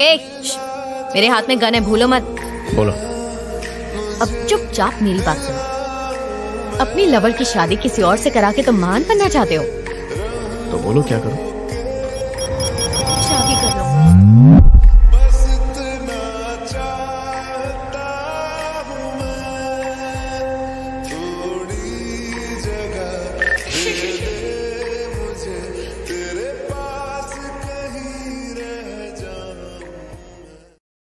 मेरे हाथ में गन है, भूलो मत। बोलो। अब चुपचाप मेरी बात सुनो। अपनी लवर की शादी किसी और से करा के तुम महान बनना चाहते हो? तो बोलो क्या करूं?